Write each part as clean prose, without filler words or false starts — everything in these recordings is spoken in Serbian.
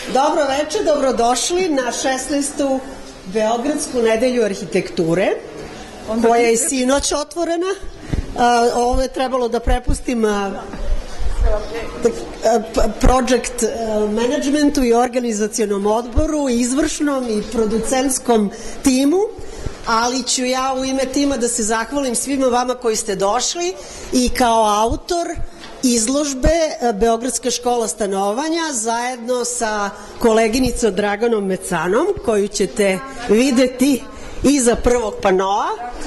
Dobro večer, dobrodošli na 16. Beogradsku nedelju arhitekture, koja je sinoć otvorena. Ovo je trebalo da prepustim project managementu i organizacionom odboru, izvršnom i producentskom timu, ali ću ja u ime tima da se zahvalim svima vama koji ste došli i kao autor izložbe Beogradska škola stanovanja zajedno sa koleginicom Draganom Mecanom, koju ćete videti iza prvog panoa.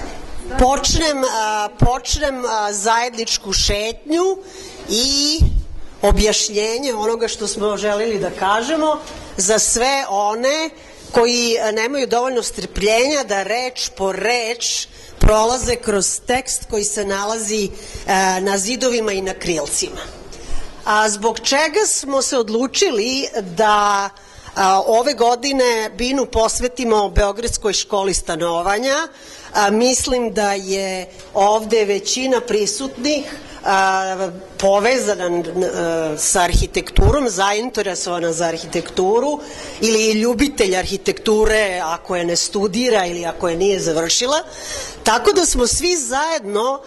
Počnem zajedničku šetnju i objašnjenje onoga što smo želeli da kažemo za sve one koji nemaju dovoljno strpljenja da reč po reč prolaze kroz tekst koji se nalazi na zidovima i na krilcima. Zbog čega smo se odlučili da ove godine binu posvetimo Beogradskoj školi stanovanja? Mislim da je ovde većina prisutnih povezana sa arhitekturom, zainteresovana za arhitekturu ili ljubitelj arhitekture ako je ne studira ili ako je nije završila. Tako da smo svi zajedno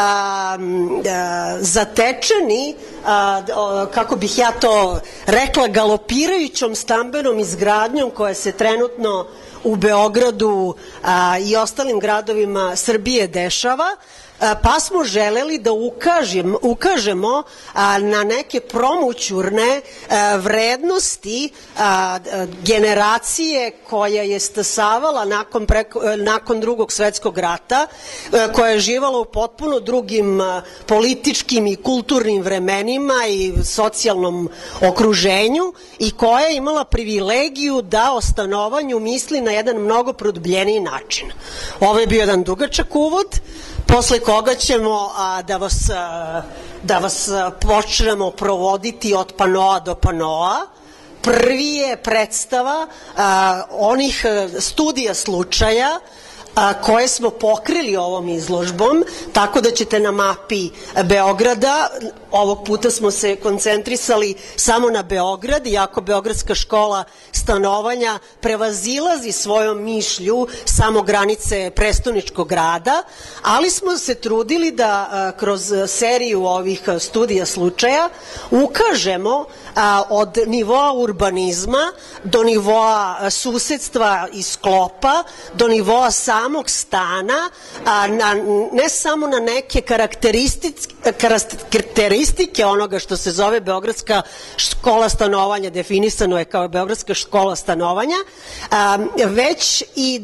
zatečeni, kako bih ja to rekla, galopirajućom stambenom izgradnjom koja se trenutno u Beogradu i ostalim gradovima Srbije dešava, pa smo želeli da ukažemo na neke promućurne vrednosti generacije koja je stasavala nakon Drugog svetskog rata, koja je živala u potpuno drugim političkim i kulturnim vremenima i socijalnom okruženju i koja je imala privilegiju da o stanovanju misli na jedan mnogo produbljeniji način. Ovo je bio jedan dugačak uvod, posle koga ćemo da vas počnemo provoditi od panoa do panoa. Prvi je predstava onih studija slučaja koje smo pokrili ovom izložbom, tako da ćete na mapi Beograda, ovog puta smo se koncentrisali samo na Beograd, iako Beogradska škola stanovanja prevazilazi svojom mišlju samo granice prestoničkog grada, ali smo se trudili da kroz seriju ovih studija slučaja ukažemo od nivoa urbanizma do nivoa susedstva i sklopa, do nivoa samog stana, ne samo na neke karakteristike onoga što se zove Beogradska škola stanovanja, definisano je kao Beogradska škola stanovanja, već i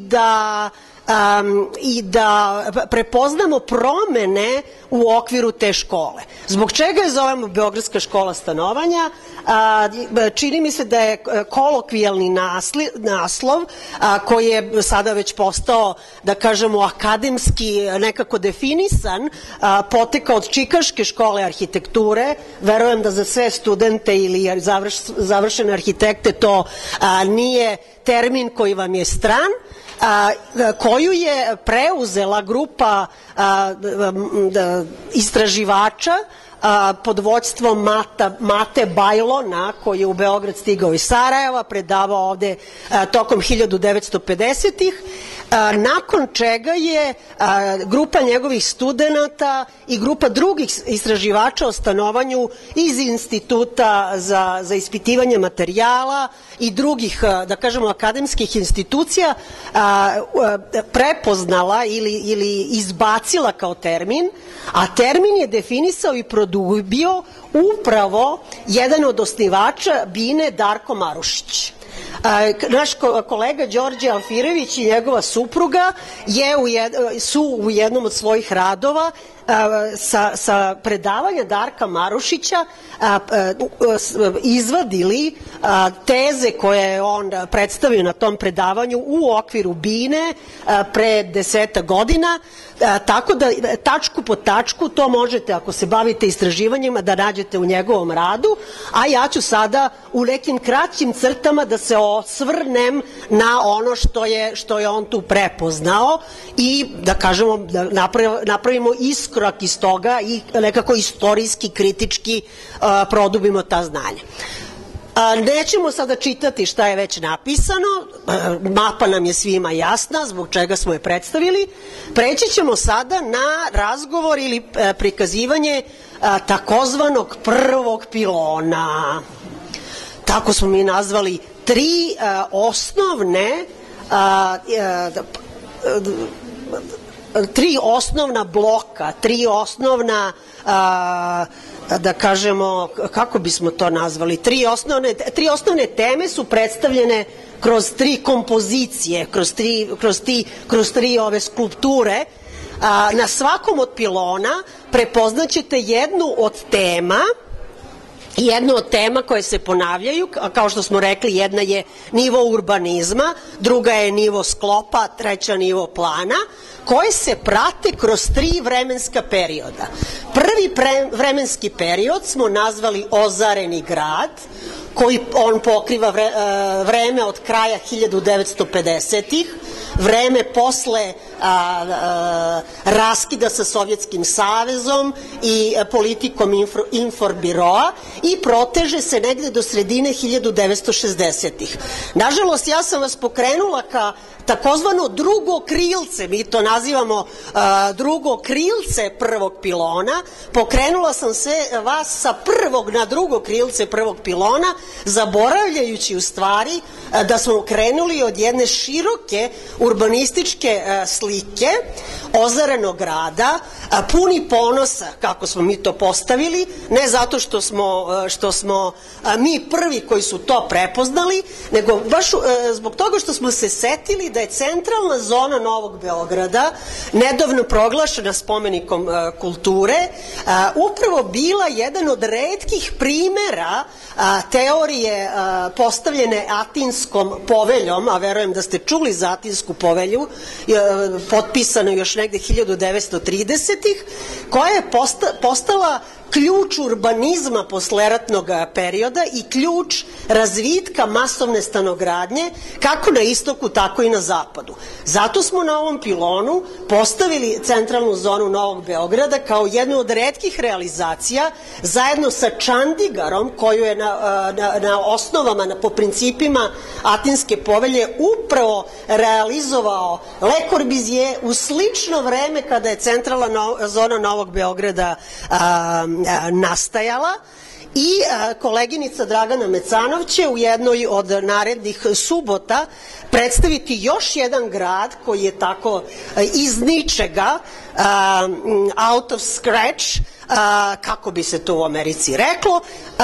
da prepoznamo promene u okviru te škole. Zbog čega je zovemo Beogradska škola stanovanja? Čini mi se da je kolokvijalni naslov koji je sada već postao, da kažemo, akademski nekako definisan, potekao od Čikaške škole arhitekture. Verujem da za sve studente ili završene arhitekte to nije termin koji vam je stran, koju je preuzela grupa istraživača pod vođstvom Mate Bajlona, koji je u Beograd stigao iz Sarajeva, predavao ovde tokom 1950-ih, nakon čega je grupa njegovih studenata i grupa drugih istraživača o stanovanju iz Instituta za ispitivanje materijala i drugih, da kažemo, akademskih institucija prepoznala ili izbacila kao termin, a termin je definisao i produbio upravo jedan od osnivača bine, Darko Marušić. Naš kolega Đorđe Alfirević i njegova supruga su u jednom od svojih radova sa predavanja Darka Marušića izvadili teze koje je on predstavio na tom predavanju u okviru bine pre 10 godina, tako da tačku po tačku to možete, ako se bavite istraživanjima, da nađete u njegovom radu, a ja ću sada u nekim kraćim crtama da se osvrnem na ono što je on tu prepoznao i da kažemo, da napravimo iskorak iz toga i nekako istorijski, kritički produbimo ta znanja. Nećemo sada čitati šta je već napisano, mapa nam je svima jasna zbog čega smo je predstavili. Preći ćemo sada na razgovor ili prikazivanje takozvanog prvog pilona. Tako smo mi nazvali tri osnovna bloka, tri osnovna da kažemo, kako bismo to nazvali, tri osnovne teme su predstavljene kroz tri kompozicije, kroz tri ove skulpture. Na svakom od pilona prepoznaćete jednu od tema koje se ponavljaju, kao što smo rekli, jedna je nivo urbanizma, druga je nivo sklopa, treća nivo plana, koje se prate kroz tri vremenska perioda. Prvi vremenski period smo nazvali ozareni grad, koji on pokriva vreme od kraja 1950-ih, vreme posle raskida sa Sovjetskim savezom i politikom Inforbiroa i proteže se negde do sredine 1960-ih. Nažalost, ja sam vas pokrenula ka takozvano drugo krilce, mi to nazivamo drugo krilce prvog pilona, pokrenula sam vas sa prvog na drugo krilce prvog pilona, zaboravljajući u stvari da smo krenuli od jedne široke urbanističke slike ozarenog grada, puni ponosa, kako smo mi to postavili, ne zato što smo mi prvi koji su to prepoznali, nego baš zbog toga što smo se setili da je centralna zona Novog Beograda, nedavno proglašena spomenikom kulture, upravo bila jedan od retkih primera teorije postavljene Atinskom poveljom, a verujem da ste čuli za Atinsku povelju, potpisano još negde 1930-ih, koja je postala ključ urbanizma posleratnog perioda i ključ razvitka masovne stanogradnje kako na istoku, tako i na zapadu. Zato smo na ovom pilonu postavili centralnu zonu Novog Beograda kao jednu od retkih realizacija, zajedno sa Čandigarom, koju je na osnovama, po principima Atinske povelje upravo realizovao Le Corbusier u slično vreme kada je centralna zona Novog Beograda nastajala. I koleginica Dragana Mecanov će u jednoj od narednih subota predstaviti još jedan grad koji je tako iz ničega, out of scratch, kako bi se to u Americi reklo,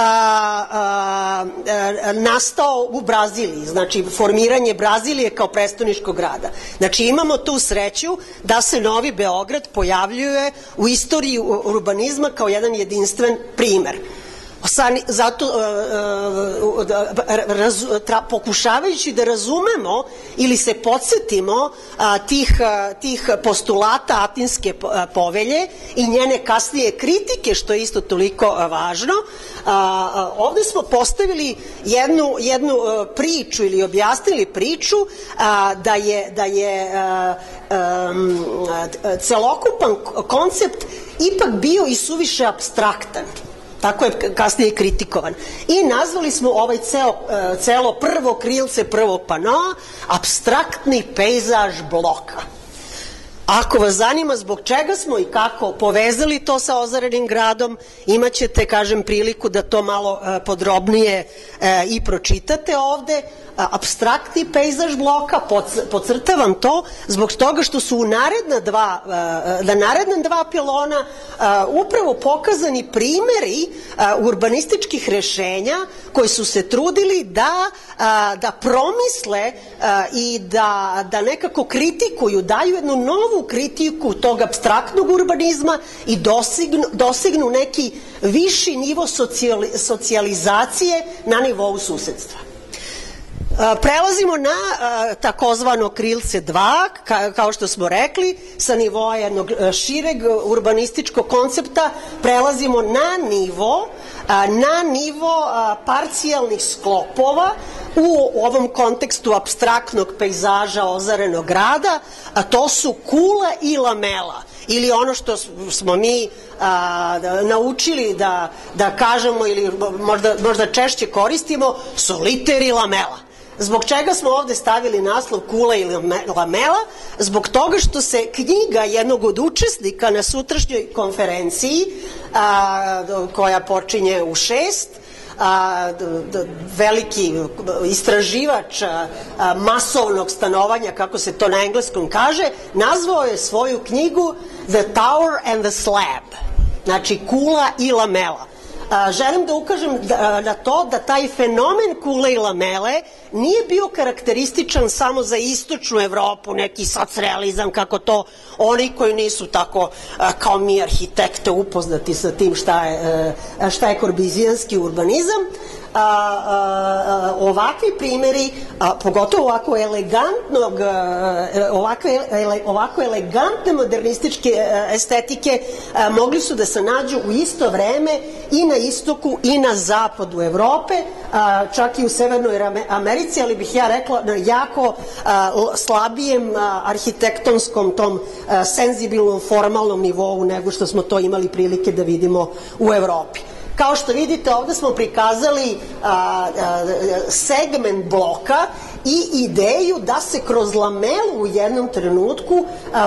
nastao u Braziliji, znači formiranje Brazilije kao prestoničkog grada. Znači imamo tu sreću da se Novi Beograd pojavljuje u istoriji urbanizma kao jedan jedinstven primer. Zato pokušavajući da razumemo ili se podsjetimo tih postulata Atinske povelje i njene kasnije kritike, što je isto toliko važno, ovde smo postavili jednu priču ili objasnili priču da je celokupan koncept ipak bio i suviše apstraktan. Tako je kasnije kritikovan. I nazvali smo ovaj celo prvo krilce, prvo panoa, apstraktni pejzaž bloka. Ako vas zanima zbog čega smo i kako povezali to sa ozarenim gradom, imaćete, kažem, priliku da to malo podrobnije i pročitate ovde. Apstraktni pejzaž bloka, podcrtavam to zbog toga što su na naredna dva pilona upravo pokazani primeri urbanističkih rešenja koji su se trudili da promisle i da nekako kritikuju, daju jednu novu kritiku tog apstraktnog urbanizma i dosegnu neki viši nivo socijalizacije na nivou susedstva. Prelazimo na takozvano krilce 2, kao što smo rekli, sa nivoa jednog šireg urbanističkog koncepta prelazimo na nivo parcijalnih sklopova u ovom kontekstu apstraktnog pejzaža ozarenog grada, a to su kula i lamela. ili ono što smo mi naučili da kažemo ili možda češće koristimo, soliter i lamela. Zbog čega smo ovde stavili naslov Kula ili lamela? Zbog toga što se knjiga jednog od učesnika na sutrašnjoj konferenciji, koja počinje u 6, veliki istraživač masovnog stanovanja, kako se to na engleskom kaže, nazvao je svoju knjigu The Tower and the Slab, znači kula i lamela. Želim da ukažem na to da taj fenomen kule i lamele nije bio karakterističan samo za istočnu Evropu, neki socrealizam, kako to oni koji nisu tako kao mi arhitekte upoznati sa tim šta je korbizijanski urbanizam. Ovakvi primjeri, pogotovo ovako elegantne modernističke estetike, mogli su da se nađu u isto vreme i na istoku i na zapadu Evrope, čak i u Severnoj Americi, ali bih ja rekla na jako slabijem arhitektonskom tom senzibilnom formalnom nivou nego što smo to imali prilike da vidimo u Evropi. Kao što vidite, ovde smo prikazali segment bloka i ideju da se kroz lamelu u jednom trenutku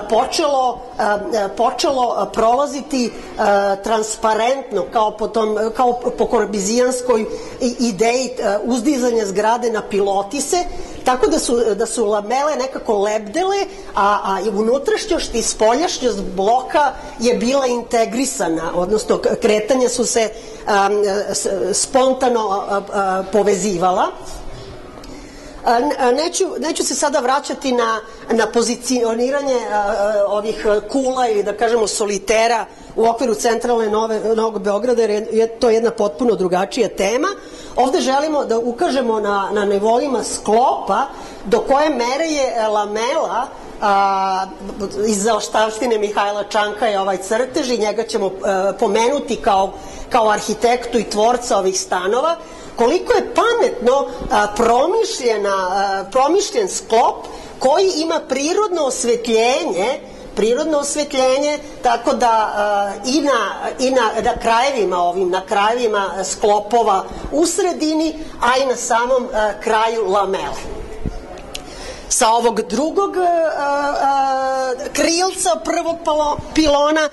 počelo prolaziti transparentno, kao po korbizijanskoj ideji uzdizanja zgrade na pilotise, tako da su lamele nekako lebdele, a unutrašnjost i spoljašnjost bloka je bila integrisana, odnosno kretanja su se spontano povezivala. Neću se sada vraćati na pozicioniranje ovih kula ili da kažemo solitera u okviru centralne Novog Beograda, jer je to jedna potpuno drugačija tema. Ovde želimo da ukažemo na nivoima sklopa do koje mere je lamela iz zaostavštine Mihajla Čanka je ovaj crtež i njega ćemo pomenuti kao arhitektu i tvorca ovih stanova, koliko je pametno promišljen sklop koji ima prirodno osvetljenje, tako da i na krajevima sklopova u sredini, a i na samom kraju lamele. Sa ovog drugog krilca prvog pilona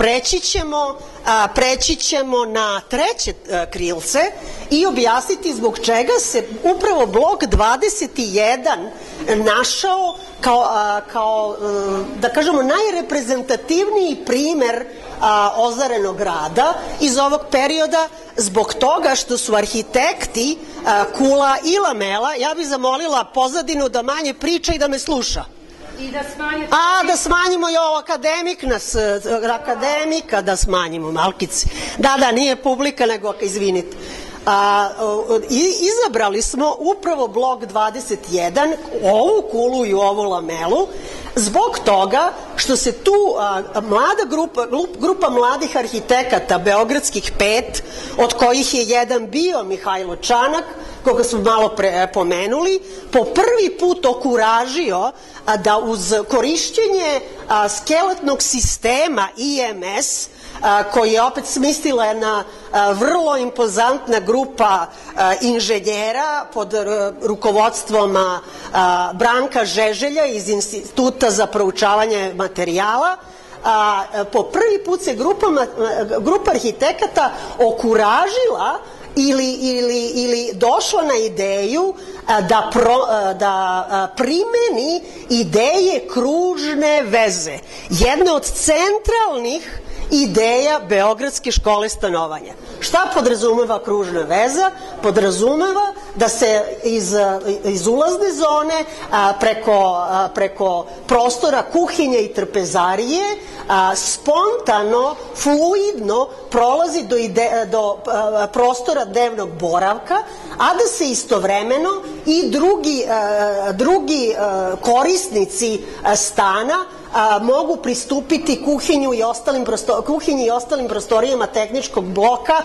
preći ćemo na treće krilce i objasniti zbog čega se upravo blok 21 našao kao da kažemo najreprezentativniji primer ozarenog rada iz ovog perioda, zbog toga što su arhitekti Kula i Lamela, ja bih zamolila pozadinu da manje priča i da me sluša. Da smanjimo i ovo akademika da smanjimo, malkice. Da, nije publika, nego izvinite. Izabrali smo upravo blok 21, ovu kulu i ovu lamelu, zbog toga što se tu grupa mladih arhitekata, beogradskih 5, od kojih je jedan bio Mihajlo Čanak, koga smo malo pomenuli, po prvi put okuražio da uz korišćenje skeletnog sistema IMS, koji je opet smislila jedna vrlo impozantna grupa inženjera pod rukovodstvom Branka Žeželja iz Instituta za proučavanje materijala, po prvi put se grupa arhitekata okuražila ili došla na ideju da primeni ideje kružne veze, jedne od centralnih ideja Beogradske škole stanovanja. Šta podrazumeva kružna veza? Podrazumeva da se iz ulazne zone preko prostora kuhinje i trpezarije spontano, fluidno prolazi do prostora dnevnog boravka, a da se istovremeno i drugi korisnici stana mogu pristupiti kuhinji i ostalim prostorijama tehničkog bloka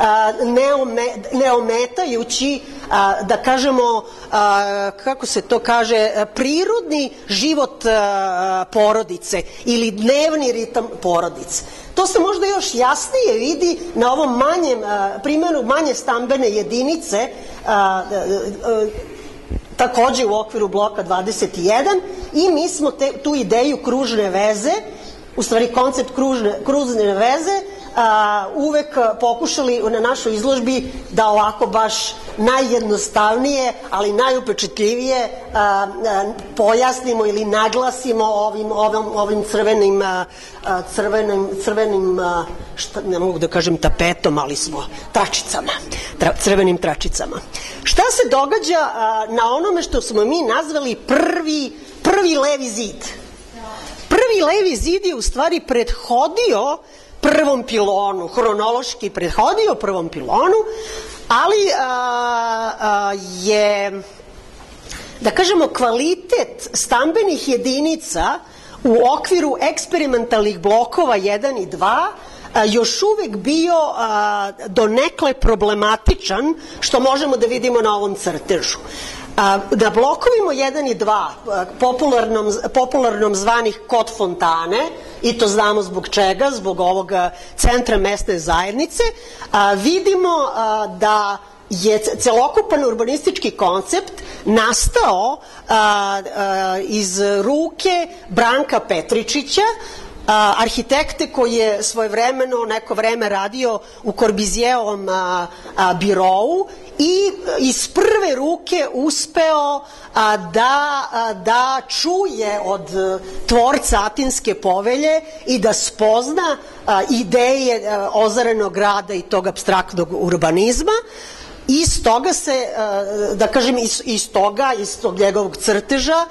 ne ometajući, da kažemo, kako se to kaže, prirodni život porodice ili dnevni ritam porodice. To se možda još jasnije vidi na ovom primjeru manje stambene jedinice, takođe u okviru bloka 21, i mi smo tu ideju kružne veze, u stvari koncept kružne veze, uvek pokušali na našoj izložbi da ovako baš najjednostavnije, ali najupečetljivije pojasnimo ili naglasimo ovim crvenim, ne mogu da kažem tapetom, ali smo tračicama, crvenim tračicama. Šta se događa na onome što smo mi nazvali prvi levi zid? Prvi levi zid je u stvari prethodio prvom pilonu, hronološki prethodio prvom pilonu, ali je, da kažemo, kvalitet stambenih jedinica u okviru eksperimentalnih blokova 1 i 2 još uvek bio donekle problematičan, što možemo da vidimo na ovom crtežu. Na blokovima 1 i 2, popularnom zvanih kod fontane, i to znamo zbog čega, zbog ovog centra mesne zajednice, vidimo da je celokupan urbanistički koncept nastao iz ruke Branka Petričića, arhitekte koji je svojevremeno neko vreme radio u Korbizijevom birou i iz prve ruke uspeo da čuje od tvorca Atinske povelje i da spozna ideje ozarenog grada i tog apstraktnog urbanizma. Iz toga se, da kažem, iz tog njegovog crteža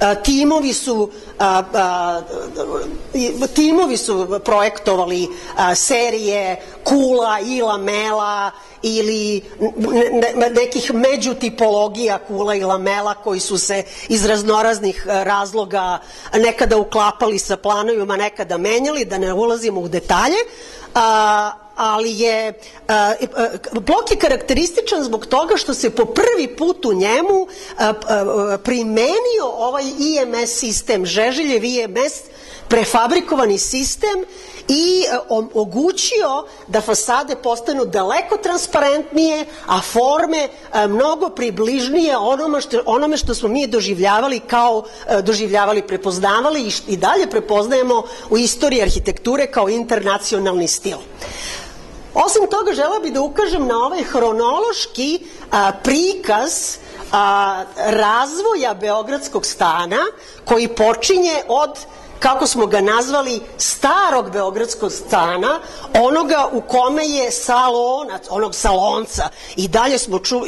timovi su projektovali serije kula i lamela ili nekih međutipologija kula i lamela koji su se iz raznoraznih razloga nekada uklapali sa planovima, nekada menjali, da ne ulazimo u detalje, ali blok je karakterističan zbog toga što se po prvi put u njemu primenio ovaj IMS sistem, Žeželjev IMS, prefabrikovani sistem, i omogućio da fasade postanu daleko transparentnije, a forme mnogo približnije onome što smo mi doživljavali, prepoznavali i dalje prepoznajemo u istoriji arhitekture kao internacionalni stil. Osim toga, želela bih da ukažem na ovaj hronološki prikaz razvoja beogradskog stana koji počinje od, kako smo ga nazvali, starog beogradskog stana, onoga u kome je salonac, onog salonca. I dalje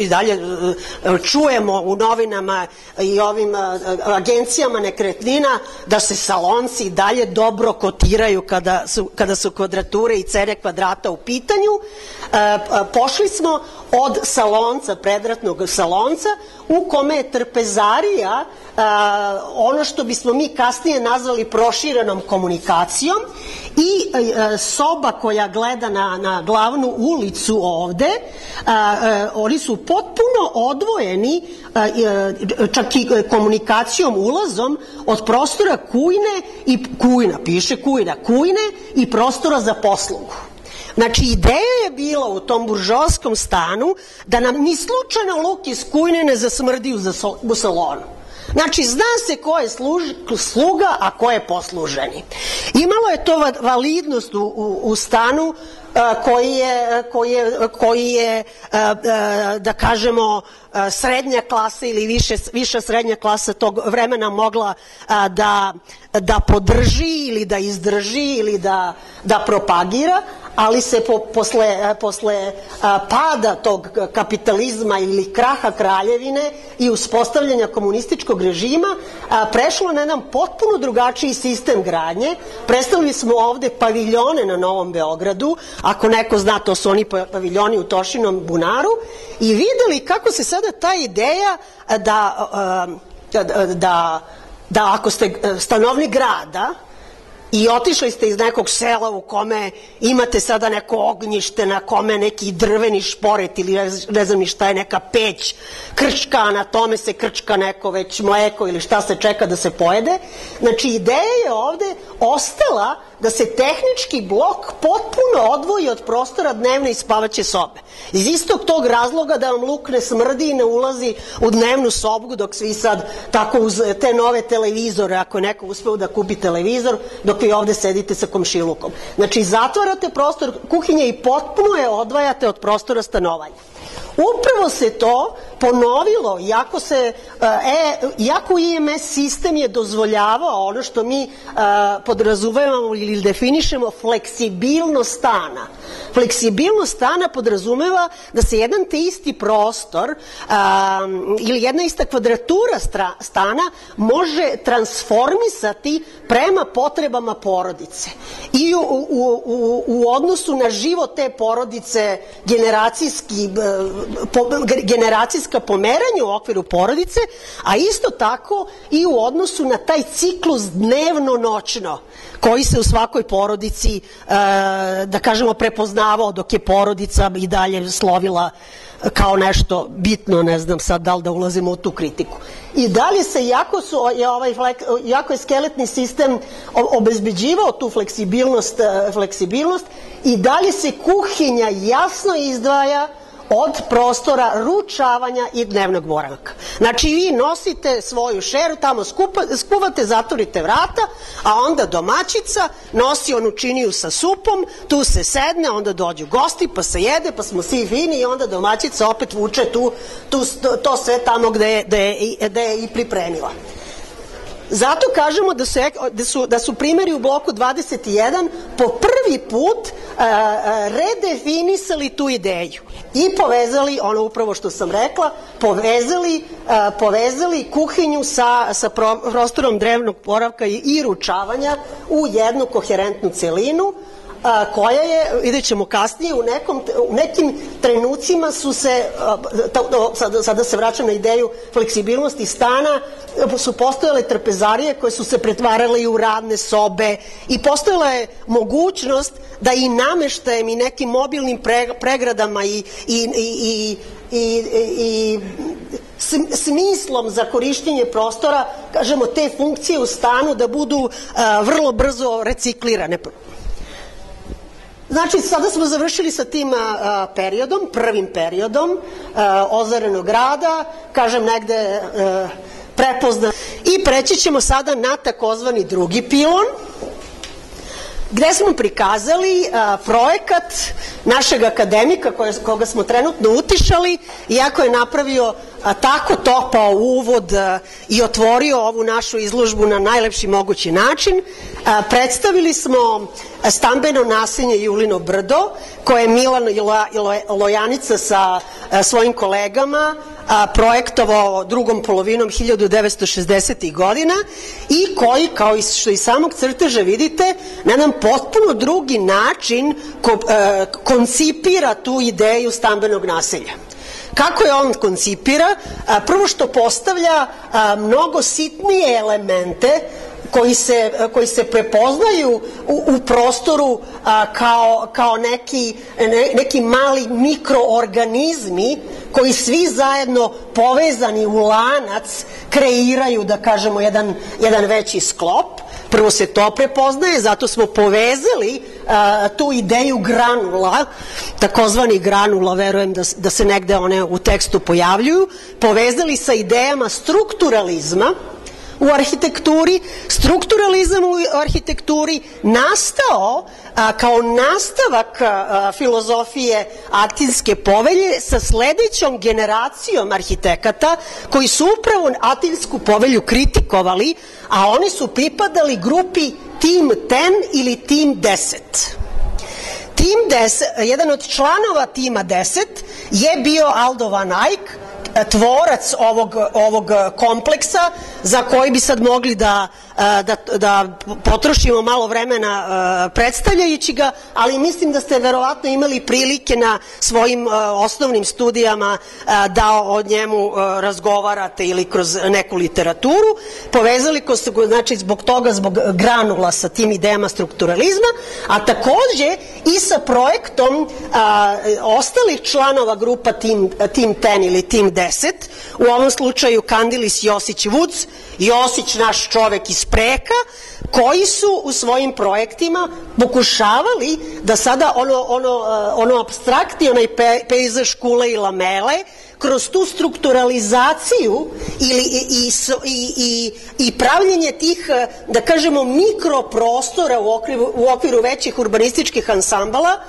čujemo u novinama i ovim agencijama nekretnina da se salonci dalje dobro kotiraju kada su kvadrature i cene kvadrata u pitanju. Pošli smo od salonca, predratnog salonca, u kome je trpezarija ono što bismo mi kasnije nazvali proširenom komunikacijom i soba koja gleda na glavnu ulicu ovde, oni su potpuno odvojeni čak i komunikacijom, ulazom od prostora kujne i prostora za poslugu. Znači, ideja je bila u tom buržoaskom stanu da nam ni slučajno luk iz kujne ne zasmrdi u salonu. Znači, zna se ko je sluga, a ko je posluženi. Imalo je to validnost u stanu koji je, da kažemo, srednja klasa ili viša srednja klasa tog vremena mogla da podrži ili da izdrži ili da propagira, ali se posle pada tog kapitalizma ili kraha kraljevine i uspostavljanja komunističkog režima prešlo na jedan potpuno drugačiji sistem gradnje. Predstavili smo ovde paviljone na Novom Beogradu, ako neko zna, to su oni paviljoni u Tošinom bunaru, i videli kako se sada ta ideja da ako ste stanovnik grada i otišli ste iz nekog sela u kome imate sada neko ognjište, na kome neki drveni šporet ili ne znam ni šta je, neka peć krčka, na tome se krčka neko već mleko ili šta se čeka da se pojede. Znači, ideja je ovde ostala da se tehnički blok potpuno odvoji od prostora dnevne i spavaće sobe. Iz istog tog razloga da vam luk ne smrdi i ne ulazi u dnevnu sobu, dok svi sad tako uz te nove televizore, ako je neko uspeo da kupi televizor, dok vi ovde sedite sa komšilukom. Znači, zatvarate prostor kuhinje i potpuno je odvajate od prostora stanovanja. Upravo se to ponovilo, iako IMS sistem je dozvoljavao ono što mi podrazumevamo ili definišemo fleksibilnost stana. Fleksibilnost stana podrazumeva da se jedan te isti prostor ili jedna ista kvadratura stana može transformisati prema potrebama porodice i u odnosu na život te porodice generacijska pomeranja u okviru porodice, a isto tako i u odnosu na taj ciklus dnevno-noćno koji se u svakoj porodici, da kažemo, prepoznavao dok je porodica i dalje slovila kao nešto bitno, ne znam sad da li da ulazimo u tu kritiku. I dalje se, jako je skeletni sistem obezbeđivao tu fleksibilnost, i dalje se kuhinja jasno izdvaja od prostora ručavanja i dnevnog boravka. Znači, vi nosite svoju šeru, tamo skuvate, zatvorite vrata, a onda domaćica nosi onu činiju sa supom, tu se sedne, onda dođu gosti, pa se jede, pa smo svi fini i onda domaćica opet vuče to sve tamo gde je i pripremila. Zato kažemo da su primjeri u bloku 21 po prvi put redefinisali tu ideju i povezali, ono upravo što sam rekla, povezali kuhinju sa prostorom dnevnog boravka i ručavanja u jednu koherentnu celinu, koja je, vidjet ćemo kasnije, u nekim trenucima su se, sada se vraćam na ideju fleksibilnosti stana, su postojale trpezarije koje su se pretvarale i u radne sobe i postojala je mogućnost da i nameštajem i nekim mobilnim pregradama i smislom za korišćenje prostora, kažemo, te funkcije u stanu da budu vrlo brzo reciklirane. Znači, sada smo završili sa tim periodom, prvim periodom ozarenog rada, kažem negde prepoznat. I preći ćemo sada na takozvani drugi pilon, gde smo prikazali projekat našeg akademika koga smo trenutno utišali, iako je napravio tako topao uvod i otvorio ovu našu izložbu na najlepši mogući način. Predstavili smo stambeno naselje Julino brdo, koje je Milan Lojanica sa svojim kolegama projektovao drugom polovinom 1960. godina i koji, kao što iz samog crteža vidite, na jedan potpuno drugi način koncipira tu ideju stambenog naselja. Kako je on koncipira? Prvo što postavlja mnogo sitnije elemente koji se prepoznaju u prostoru kao neki mali mikroorganizmi koji svi zajedno povezani u lanac kreiraju, da kažemo, jedan veći sklop. Prvo se to prepoznaje, zato smo povezali tu ideju granula, takozvani granula, verujem da se negde one u tekstu pojavljuju, povezali sa idejama strukturalizma u arhitekturi. Strukturalizam u arhitekturi nastao kao nastavak filozofije Atinske povelje sa sledećom generacijom arhitekata koji su upravo Atinsku povelju kritikovali, a oni su pripadali grupi Tim 10 ili Tim 10. Tim 10, jedan od članova Tima 10 je bio Aldo van Eyck, tvorac ovog kompleksa, za koji bi sad mogli da potrošimo malo vremena predstavljajući ga, ali mislim da ste verovatno imali prilike na svojim osnovnim studijama da o njemu razgovarate ili kroz neku literaturu. Povezali ko se, znači zbog toga, zbog granula sa tim idejama strukturalizma, a takođe i sa projektom ostalih članova grupa Team 10 ili Team 10, u ovom slučaju Kandilis, Josić, Vuc, Josić naš čovek iz Preka, koji su u svojim projektima pokušavali da sada ono apstraktni, onaj pejzaž kule i lamele, kroz tu strukturalizaciju i pravljenje tih, da kažemo, mikroprostora u okviru većih urbanističkih ansambala,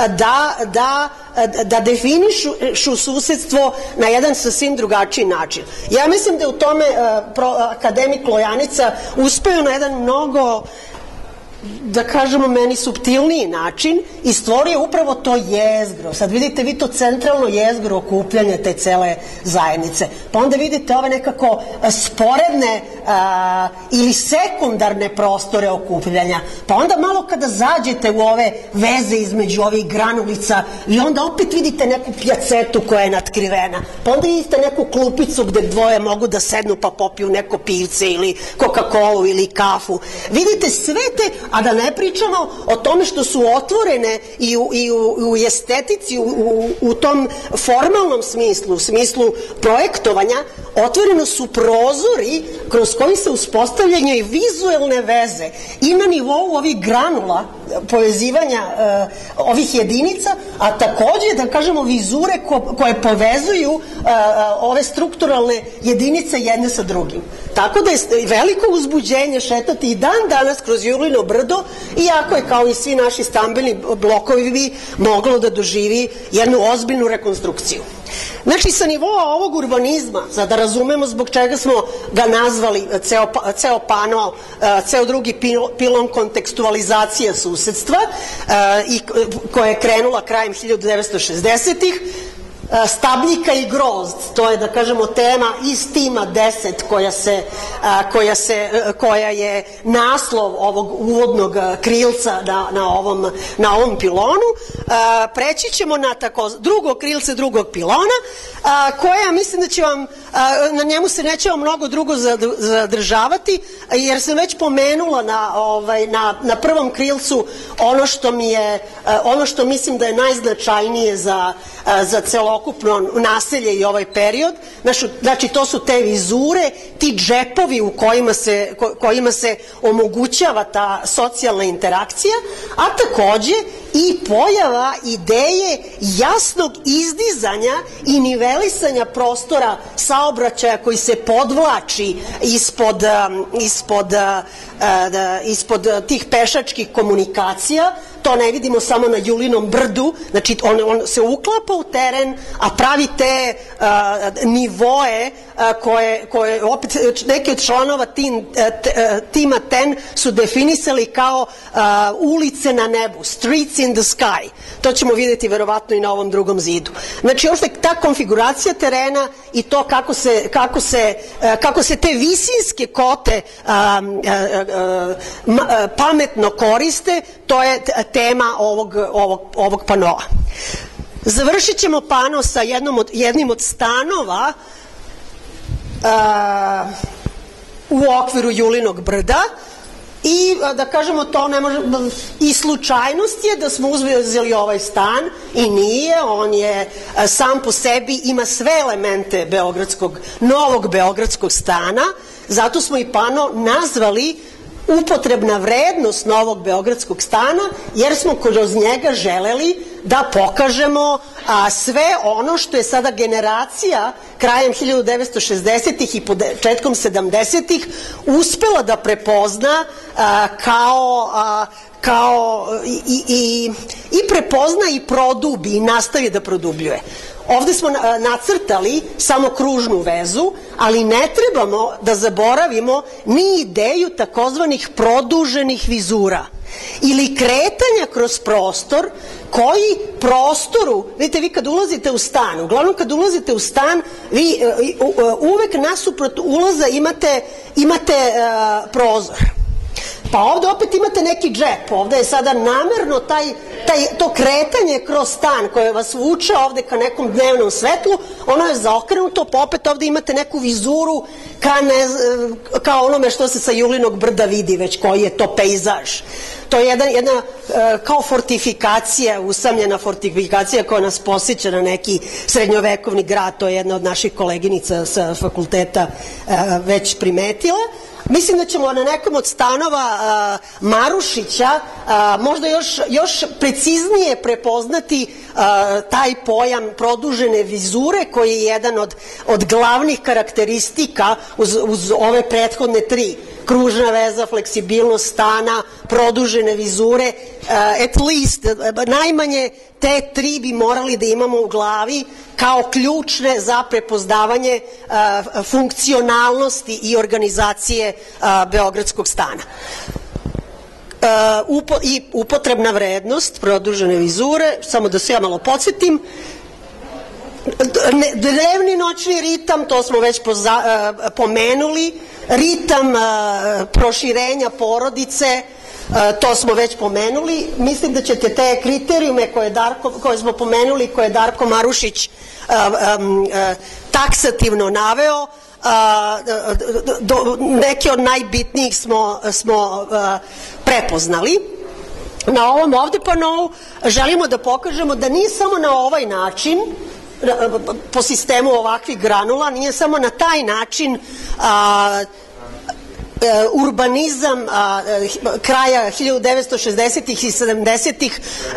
da definišu susedstvo na jedan sasvim drugačiji način. Ja mislim da je u tome akademik Lojanica uspeo na jedan mnogo, da kažemo, meni suptilniji način i stvorio upravo to jezgro. Sad vidite vi to centralno jezgro okupljanja te cele zajednice. Pa onda vidite ove nekako sporedne ili sekundarne prostore okupljanja. Pa onda malo kada zađete u ove veze između ovih granulica i onda opet vidite neku pjacetu koja je natkrivena. Pa onda vidite neku klupicu gde dvoje mogu da sednu pa popiju neko pivce ili Coca-Colu ili kafu. Vidite sve te, a da ne pričamo o tome što su otvorene i u estetici, u tom formalnom smislu, u smislu projektovanja, otvoreno su prozori kroz koji se uspostavljaju i vizuelne veze i na nivou ovih granula povezivanja ovih jedinica, a takođe, da kažemo, vizure koje povezuju ove strukturalne jedinice jedne sa drugim. Tako da je veliko uzbuđenje šetati i dan danas kroz Julino brdo, iako je, kao i svi naši stambeni blokovi, bi moglo da doživi jednu ozbiljnu rekonstrukciju. Znači, sa nivoa ovog urbanizma, sad da razumemo zbog čega smo ga nazvali ceo pano, ceo drugi pilon kontekstualizacija susedstva, koja je krenula krajem 1960-ih, Stabljika i grozd, to je, da kažemo, tema iz tima 10 koja je naslov ovog uvodnog krilca na ovom pilonu. Preći ćemo na drugo krilce drugog pilona, koja mislim da će vam, na njemu se nećemo mnogo drugo zadržavati, jer sam već pomenula na prvom krilcu ono što mislim da je najznačajnije za celokupno naselje i ovaj period. Znači, to su te vizure, ti džepovi u kojima se omogućava ta socijalna interakcija, a takođe i pojava ideje jasnog izdizanja i nivelisanja prostora saobraćaja koji se podvlači ispod tih pešačkih komunikacija. To ne vidimo samo na Julinom brdu, znači on se uklapa u teren, a pravi te nivoe koje opet neki od članova tima 10 su definisali kao ulice na nebu, streets in the sky. To ćemo videti verovatno i na ovom drugom zidu. Znači, uopšte ta konfiguracija terena i to kako se te visinske kote pametno koriste, to je tema ovog panoa. Završit ćemo pano sa jednim od stanova u okviru Julinog brda i, da kažemo, to ne može, i slučajnost je da smo uzeli ovaj stan i nije, on je sam po sebi, ima sve elemente novog beogradskog stana, zato smo i pano nazvali upotrebna vrednost novog beogradskog stana, jer smo kroz njega želeli da pokažemo sve ono što je sada generacija krajem 1960-ih i početkom 70-ih uspela da prepozna kao i prepozna i produbi i nastavi da produbljuje. Ovde smo nacrtali samo kružnu vezu, ali ne trebamo da zaboravimo ni ideju takozvanih produženih vizura. ili kretanja kroz prostor koji prostoru, vidite, vi kad ulazite u stan, uglavnom kad ulazite u stan, vi uvek nasuprot ulaza imate prozor. Pa ovde opet imate neki džep, ovde je sada namerno to kretanje kroz stan koje vas vuče ovde ka nekom dnevnom svetlu, ono je zaokrenuto, pa opet ovde imate neku vizuru kao onome što se sa Julinog brda vidi već, koji je to pejzaž. To je jedna kao fortifikacija, usamljena fortifikacija koja nas posjeća na neki srednjovekovni grad, to je jedna od naših koleginica sa fakulteta već primetila. Mislim da ćemo na nekom od stanova Marušića možda još preciznije prepoznati taj pojam produžene vizure koji je jedan od glavnih karakteristika uz ove prethodne tri. Kružna veza, fleksibilnost stana, produžene vizure, at least, najmanje te tri bi morali da imamo u glavi kao ključne za prepoznavanje funkcionalnosti i organizacije beogradskog stana. I upotrebna vrednost produžene vizure, samo da se ja malo podsjetim, dnevni noćni ritam, to smo već pomenuli, ritam proširenja porodice, to smo već pomenuli. Mislim da ćete te kriterijume koje smo pomenuli, koje je Darko Marušić taksativno naveo, neke od najbitnijih smo prepoznali. Na ovom ovde panovu želimo da pokažemo da nije samo na ovaj način, po sistemu ovakvih granula, nije samo na taj način urbanizam kraja 1960-ih i 70-ih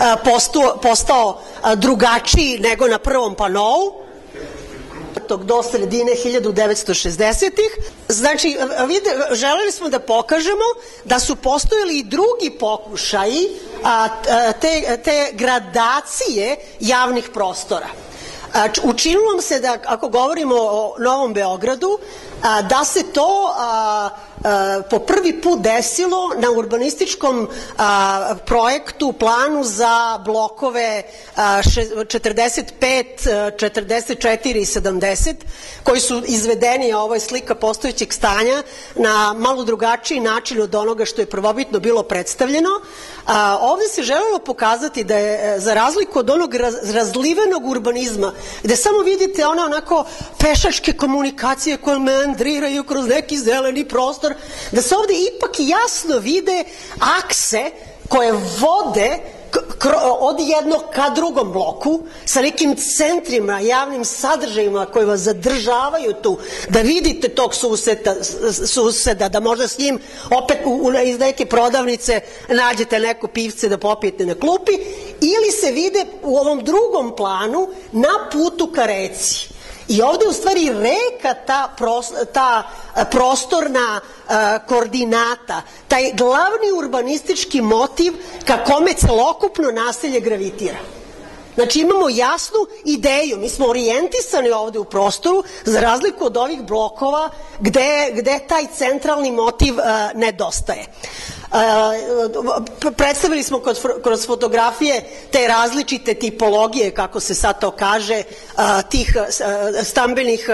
postao drugačiji nego na prvom panovu do sredine 1960-ih. Znači, želeli smo da pokažemo da su postojali i drugi pokušaji te gradacije javnih prostora. Učinilo nam se da, ako govorimo o Novom Beogradu, da se to po prvi put desilo na urbanističkom projektu, planu za blokove 45, 44 i 70, koji su izvedeni, a ovo je slika postojećeg stanja, na malo drugačiji način od onoga što je prvobitno bilo predstavljeno. Ovde se želelo pokazati da je, za razliku od onog razlivenog urbanizma, gde samo vidite one onako pešačke komunikacije koje meandriraju kroz neki zeleni prostor, da se ovde ipak jasno vide akse koje vode od jednog ka drugom bloku sa nekim centrima, javnim sadržajima koji vas zadržavaju tu, da vidite tog suseda, da možda s njim opet iz neke prodavnice nađete neko pivce da popijete na klupi, ili se vide u ovom drugom planu na putu ka reci. I ovde u stvari reka, ta prostorna koordinata, taj glavni urbanistički motiv ka kome celokupno naselje gravitira. Znači imamo jasnu ideju, mi smo orijentisani ovde u prostoru za razliku od ovih blokova gde taj centralni motiv nedostaje. Predstavili smo kroz fotografije te različite tipologije, kako se sad to kaže, tih stambenih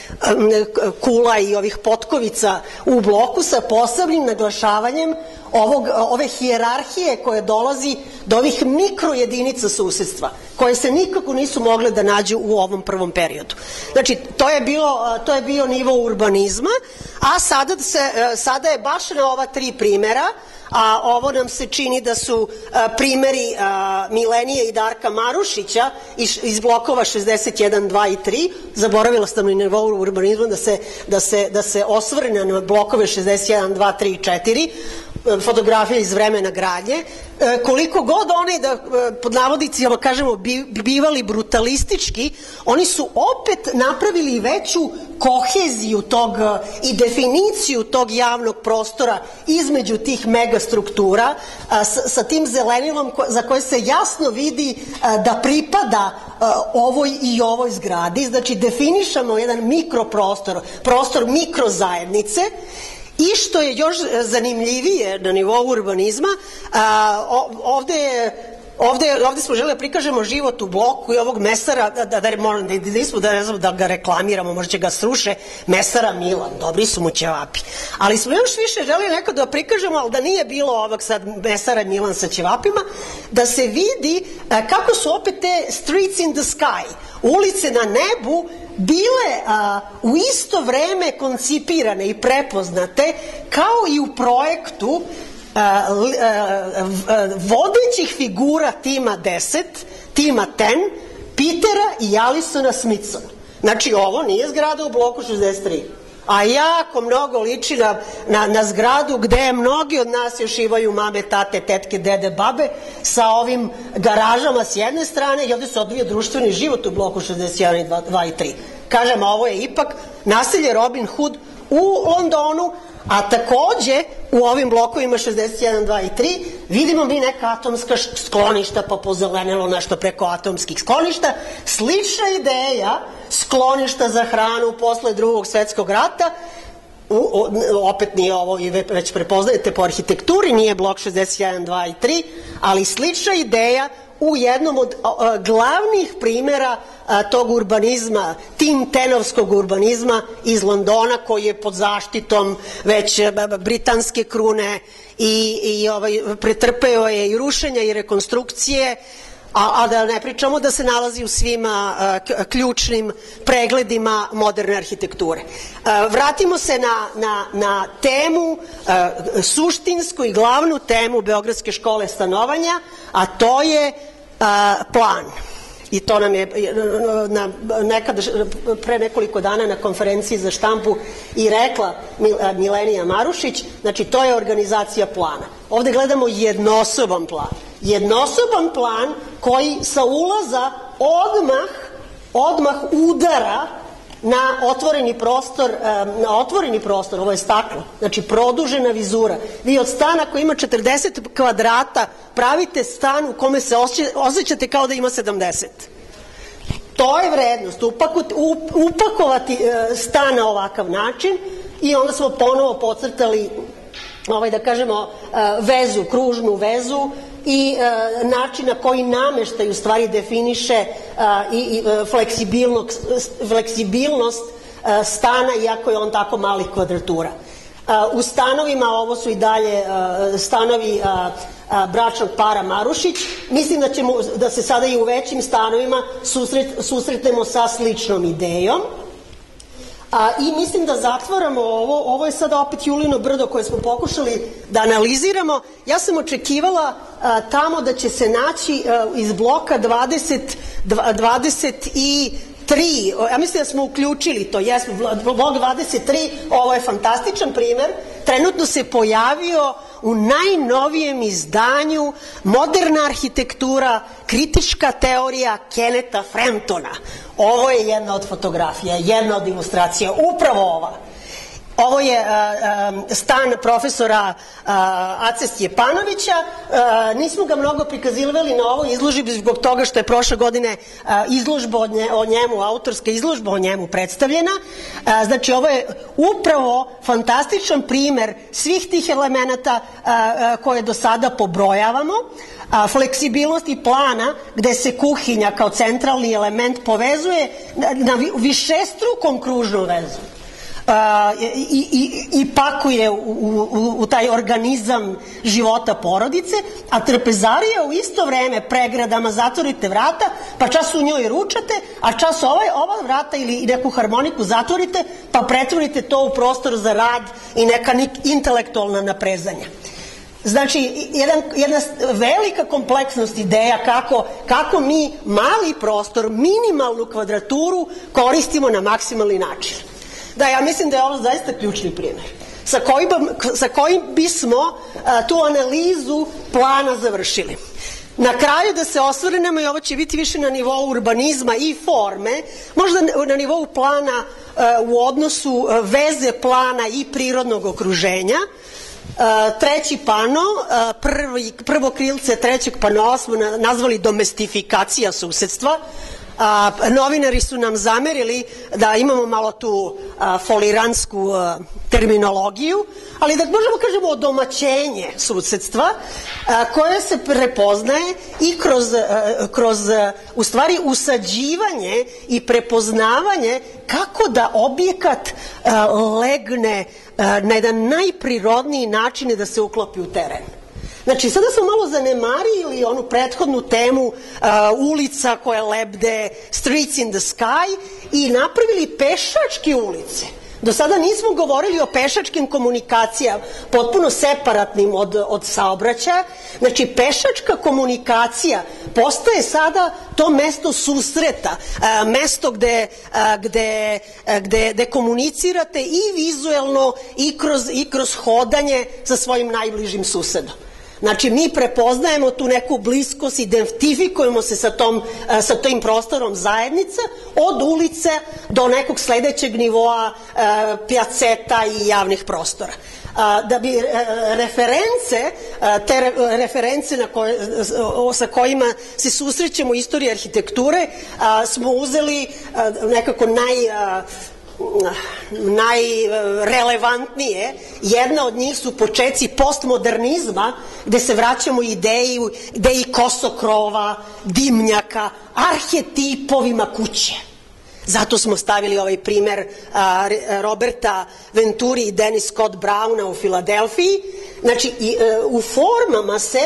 kula i ovih potkovica u bloku sa posebnim naglašavanjem ove hijerarhije koje dolazi do ovih mikrojedinica susedstva, koje se nikako nisu mogle da nađu u ovom prvom periodu. Znači, to je bio nivo urbanizma, a sada je baš na ova tri primera, a ovo nam se čini da su primeri Milenije i Darka Marušića iz blokova 61, 2 i 3. Zaboravila sam na nivou urbanizma da se osvrne na blokove 61, 2, 3 i 4, fotografije iz vremena gradnje. Koliko god oni, da pod navodnicima kažemo, bivali brutalistički, oni su opet napravili veću koheziju tog i definiciju tog javnog prostora između tih megastruktura sa tim zelenilom za koje se jasno vidi da pripada ovoj i ovoj zgradi. Znači definišemo jedan mikroprostor, prostor mikrozajednice, I što je još zanimljivije na nivou urbanizma, ovde smo želi da prikažemo život u bloku i ovog mesara, da ga reklamiramo, možda će ga sruše, mesara Milan, dobri su mu ćevapi. Ali smo još više želi nekako da prikažemo, ali da nije bilo ovog sad mesara Milan sa ćevapima, da se vidi kako su opet te streets in the sky, ulice na nebu, bile u isto vreme koncipirane i prepoznate kao i u projektu vodećih figura tima 10, tima 10, Petera i Alisona Smithsona. Znači, ovo nije zgrada u bloku 63, a jako mnogo liči na zgradu gde mnogi od nas još imaju mame, tate, tetke, dede, babe, sa ovim garažama s jedne strane i ovde se odvija društveni život u bloku 61, 2 i 3. Kažem, ovo je ipak naselje Robin Hood u Londonu, a takođe u ovim blokovima 61, 2 i 3 vidimo mi neka atomska skloništa, pa pozelenelo nešto preko atomskih skloništa. Slična ideja skloništa za hranu posle Drugog svetskog rata, opet nije ovo, i već prepoznajete po arhitekturi, nije blok 61, 2 i 3, ali slična ideja u jednom od glavnih primera tog urbanizma, tim tenovskog urbanizma iz Londona, koji je pod zaštitom već britanske krune i pretrpeo je i rušenja i rekonstrukcije, a da ne pričamo da se nalazi u svima ključnim pregledima moderne arhitekture. Vratimo se na temu, suštinsku i glavnu temu Beogradske škole stanovanja, a to je plan. I to nam je nekada pre nekoliko dana na konferenciji za štampu i rekla Milenija Marušić, znači to je organizacija plana. Ovde gledamo jednosoban plan. Jednosoban plan koji sa ulaza odmah udara na otvoreni prostor, ovo je staklo, znači produžena vizura. Vi od stana koji ima 40 kvadrata pravite stan u kome se osjećate kao da ima 70. To je vrednost, upakovati stan na ovakav način i onda smo ponovo podcrtali, da kažemo, vezu, kružnu vezu i način na koji nameštaj u stvari definiše i fleksibilnost stana, iako je on tako malih kvadratura. U stanovima, ovo su i dalje stanovi bračnog para Marušić, mislim da se sada i u većim stanovima susretnemo sa sličnom idejom. I mislim da zatvaramo ovo je sada opet Julino brdo koje smo pokušali da analiziramo. Ja sam očekivala tamo da će se naći iz bloka 23, ja mislim da smo uključili to, jesmo, blok 23, ovo je fantastičan primer, trenutno se pojavio u najnovijem izdanju Moderna arhitektura, kritička teorija Kennetha Frentona. Ovo je jedna od fotografija, jedna od ilustracija, upravo ova. Ovo je stan profesora Ace Stjepanovića. Nismo ga mnogo prikazivali na ovoj izložbi zbog toga što je prošle godine izložba o njemu, autorska izložba o njemu predstavljena. Znači, ovo je upravo fantastičan primer svih tih elemenata koje do sada pobrojavamo. Fleksibilnosti plana gde se kuhinja kao centralni element povezuje na višestrukom kružnom vezu. I pakuje u taj organizam života porodice, a trpezarija u isto vreme pregradama zatvorite vrata, pa čas u njoj ručate, a čas ova vrata ili neku harmoniku zatvorite, pa pretvorite to u prostor za rad i neka intelektualna naprezanja. Znači, jedna velika kompleksnost ideja kako mi mali prostor, minimalnu kvadraturu koristimo na maksimalni način. Da, ja mislim da je ovo zaista ključni primjer sa kojim bismo tu analizu plana završili. Na kraju da se osvrnemo, i ovo će biti više na nivou urbanizma i forme, možda na nivou plana u odnosu veze plana i prirodnog okruženja. Treći pano, prvo krilce trećeg panoa smo nazvali domestifikacija susedstva. Novinari su nam zamerili da imamo malo tu foliransku terminologiju, ali da možemo kažemo odomaćenje susedstva koje se prepoznaje i kroz u stvari usađivanje i prepoznavanje kako da objekat legne na jedan najprirodniji način i da se uklopi u teren. Znači, sada smo malo zanemarili onu prethodnu temu ulica koje lebde, streets in the sky, i napravili pešačke ulice. Do sada nismo govorili o pešačkim komunikacijama, potpuno separatnim od saobraćaja. Znači, pešačka komunikacija postaje sada to mesto susreta, mesto gde komunicirate i vizuelno i kroz hodanje sa svojim najbližim susedom. Znači, mi prepoznajemo tu neku bliskost, identifikujemo se sa tim prostorom zajednica, od ulice do nekog sledećeg nivoa pjaceta i javnih prostora. Da bi reference sa kojima se susrećemo u istoriji arhitekture smo uzeli nekako najrelevantnije. Jedna od njih su počeci postmodernizma, gde se vraćamo ideji kosokrova, dimnjaka, arhetipovima kuće. Zato smo stavili ovaj primer Roberta Venturi i Dennis Scott Browna u Filadelfiji. Znači, u formama se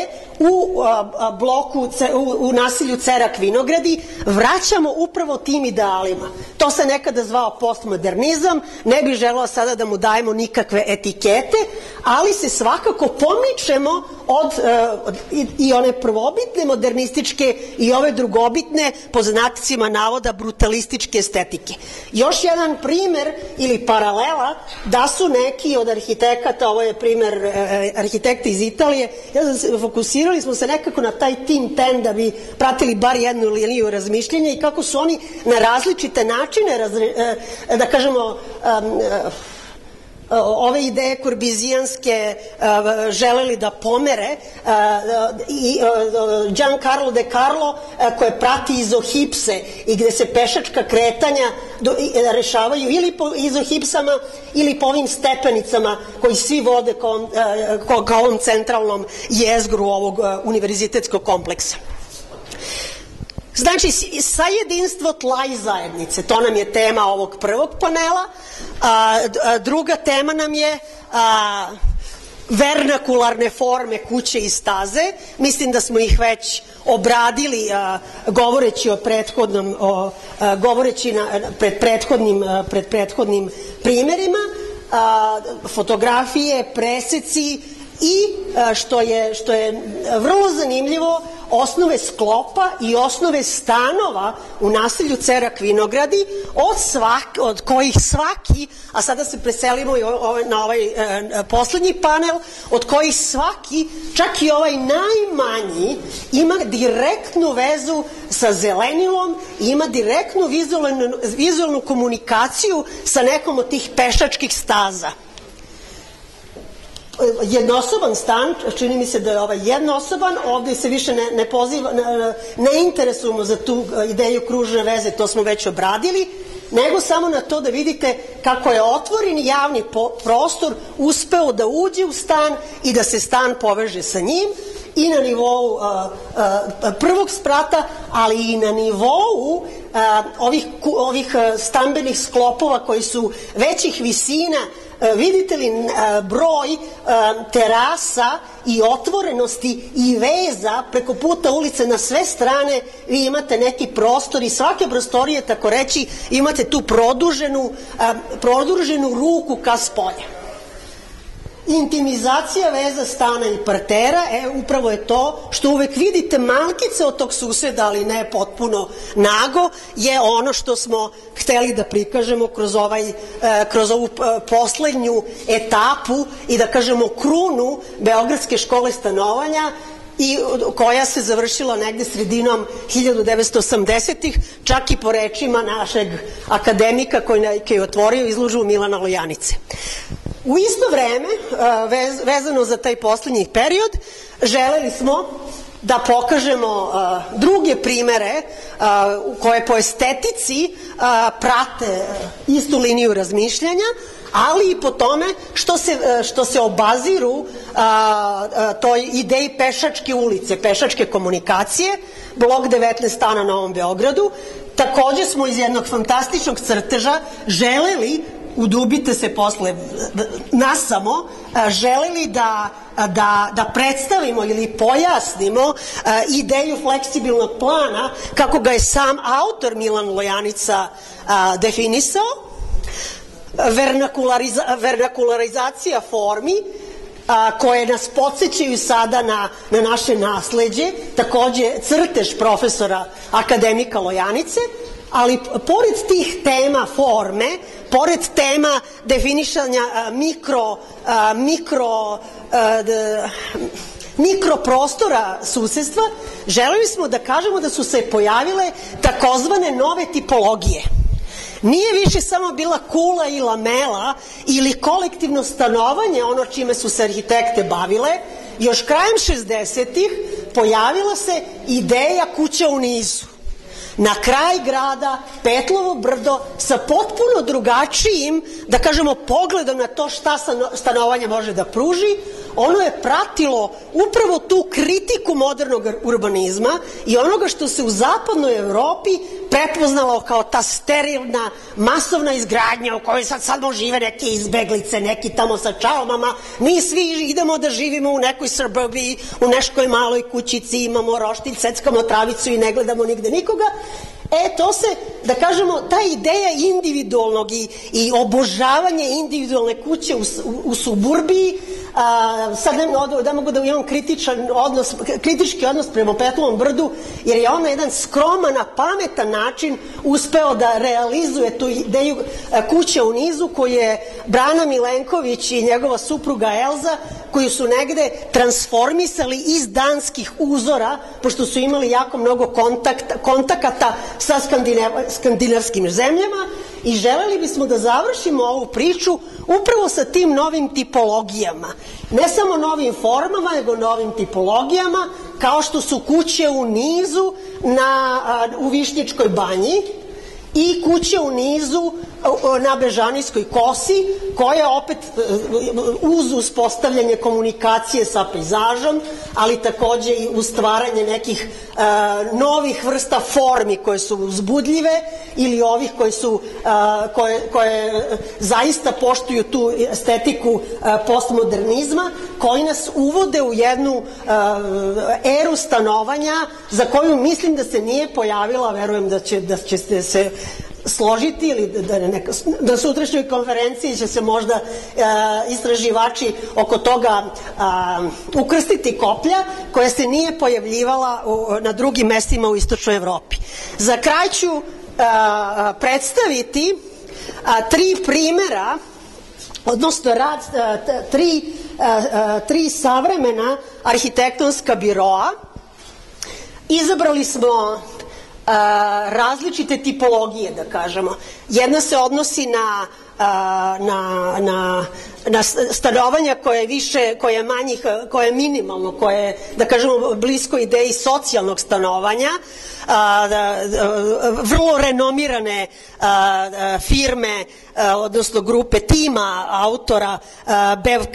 u nasilju Cerak Vinogradi vraćamo upravo tim idealima. To se nekada zvao postmodernizam, ne bih želeo sada da mu dajemo nikakve etikete, ali se svakako pomičemo od i one prvobitne modernističke i ove drugobitne, po znacima navoda, brutalističke estetike. Još jedan primer ili paralela da su neki od arhitekata, ovo je primer arhitekta iz Italije, fokusirali smo se nekako na taj Team 10 da bi pratili bar jednu liniju razmišljenja i kako su oni na različite načine, da kažemo, ove ideje korbizijanske želeli da pomere. I Giancarlo De Carlo koje prati izohipse i gde se pešačka kretanja rešavaju ili po izohipsama ili po ovim stepenicama koji svi vode ka ovom centralnom jezgru ovog univerzitetskog kompleksa. Znači, sajedinstvo tla i zajednice, to nam je tema ovog prvog panela. Druga tema nam je vernakularne forme kuće i staze. Mislim da smo ih već obradili govoreći pred prethodnim primerima. Fotografije, preseci i što je vrlo zanimljivo, osnove sklopa i osnove stanova u naselju Cerak Vinogradi, od kojih svaki, a sada se preselimo na ovaj poslednji panel, od kojih svaki, čak i ovaj najmanji, ima direktnu vezu sa zelenilom i ima direktnu vizualnu komunikaciju sa nekom od tih pešačkih staza. Jednosoban stan, čini mi se da je ovaj jednosoban, ovde se više ne interesujemo za tu ideju kružne veze, to smo već obradili, nego samo na to da vidite kako je otvoreni javni prostor uspeo da uđe u stan i da se stan poveže sa njim i na nivou prvog sprata, ali i na nivou ovih stambenih sklopova koji su većih visina. Vidite li broj terasa i otvorenosti i veza preko puta ulice na sve strane? Vi imate neki prostor i svake prostorije, tako reći, imate tu produženu ruku ka spolja. Intimizacija veza stana i partera, upravo je to što uvek vidite malkice od tog suseda, ali ne potpuno nago, je ono što smo hteli da prikažemo kroz ovu poslednju etapu i da kažemo krunu Beogradske škole stanovanja, i koja se završila negde sredinom 1980-ih, čak i po rečima našeg akademika koji je otvorio izložbu Milana Lojanice. U isto vreme, vezano za taj poslednji period, želeli smo da pokažemo druge primere koje po estetici prate istu liniju razmišljanja, ali i po tome što se obaziru toj ideji pešačke ulice, pešačke komunikacije, blok 19 stana na Novom Beogradu. Takođe smo iz jednog fantastičnog crteža želeli, udubite se posle nas samo, želeli da predstavimo ili pojasnimo ideju fleksibilnog plana kako ga je sam autor Milan Lojanica definisao. Vernakularizacija formi koje nas podsjećaju sada na naše nasleđe, takođe crtež profesora akademika Lojanice, ali pored tih tema forme, pored tema definišanja mikroprostora susedstva, želeli smo da kažemo da su se pojavile takozvane nove tipologije. Nije više samo bila kula i lamela ili kolektivno stanovanje ono čime su se arhitekte bavile. Još krajem 60-ih pojavila se ideja kuća u nizu. Na kraj grada, Petlovo brdo, sa potpuno drugačijim, da kažemo, pogledom na to šta stanovanje može da pruži. Ono je pratilo upravo tu kritiku modernog urbanizma i onoga što se u zapadnoj Evropi prepoznalo kao ta sterilna, masovna izgradnja u kojoj sad samo žive neke izbeglice, neki tamo sa čalmama. Mi svi idemo da živimo u nekoj suburbiji, u nekoj maloj kućici, imamo roštilj, seckamo travicu i ne gledamo nigde nikoga. To se, da kažemo, ta ideja individualnog i obožavanje individualne kuće u suburbiji, sad da mogu da imam kritički odnos prema Petlovom brdu, jer je on na jedan skroman, a pametan način uspeo da realizuje tu ideju kuće u nizu koju je Brana Milenković i njegova supruga Elza, koju su negde transformisali iz danskih uzora, pošto su imali jako mnogo kontakata sa skandinavskim zemljama, i želeli bismo da završimo ovu priču upravo sa tim novim tipologijama. Ne samo novim formama, nego novim tipologijama, kao što su kuće u nizu u Višnjičkoj banji i kuće u nizu na Bežanijskoj kosi, koja opet uz uspostavljanje komunikacije sa pejzažom, ali takođe i uz stvaranje nekih novih vrsta formi koje su uzbudljive ili ovih koje zaista poštuju tu estetiku postmodernizma, koji nas uvode u jednu eru stanovanja za koju mislim da se nije pojavila, verujem da ćete se složiti ili na sutrašnjoj konferenciji će se možda istraživači oko toga ukrstiti koplja, koja se nije pojavljivala na drugim mestima u istočnoj Evropi. Za kraj ću predstaviti 3 primera, odnosno rad 3 savremena arhitektonska biroa. Izabrali smo različite tipologije, da kažemo. Jedna se odnosi na stanovanja koje je manjih, koje je minimalno, koje je, da kažemo, blisko ideji socijalnog stanovanja, vrlo renomirane firme, odnosno grupe tima autora Bevk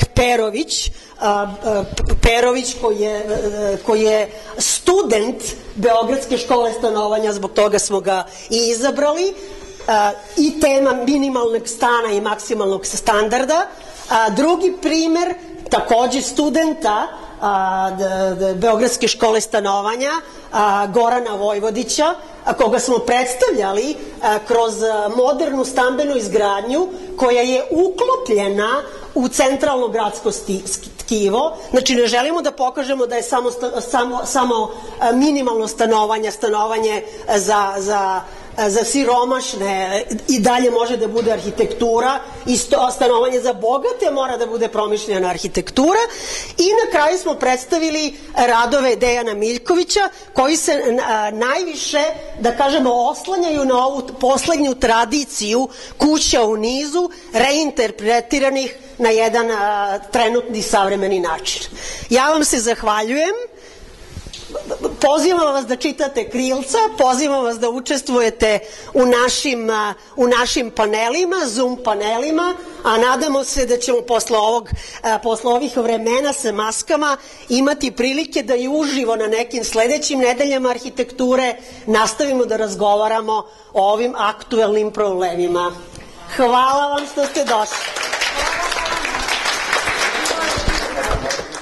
Perović koji je student Beogradske škole stanovanja, zbog toga smo ga i izabrali, i tema minimalnog stana i maksimalnog standarda. Drugi primer, takođe studenta Beogradske škole stanovanja, Gorana Vojvodića, koga smo predstavljali kroz modernu stambenu izgradnju koja je uklopljena u centralno gradsko tkivo. Znači, ne želimo da pokažemo da je samo minimalno stanovanje za siromašne, i dalje može da bude arhitektura, i stanovanje za bogate mora da bude promišljena arhitektura. I na kraju smo predstavili radove Dejana Miljkovića, koji se najviše, da kažemo, oslanjaju na ovu poslednju tradiciju kuća u nizu, reinterpretiranih na jedan trenutni savremeni način. Ja vam se zahvaljujem. Pozivam vas da čitate Krilca, pozivam vas da učestvujete u našim panelima, Zoom panelima, a nadamo se da ćemo posle ovih vremena sa maskama imati prilike da i uživo na nekim sledećim nedeljama arhitekture nastavimo da razgovaramo o ovim aktuelnim problemima. Hvala vam što ste došli.